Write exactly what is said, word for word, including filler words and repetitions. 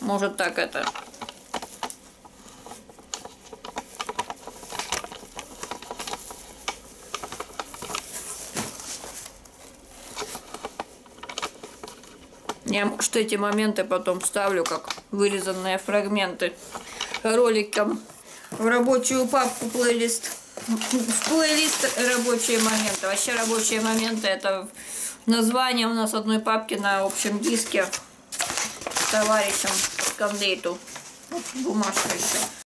Может так это. Я, может, эти моменты потом вставлю как вырезанные фрагменты роликом в рабочую папку плейлист. В плейлист рабочие моменты. Вообще рабочие моменты — это название у нас одной папки на общем диске с товарищем Скандейту. Бумажка еще.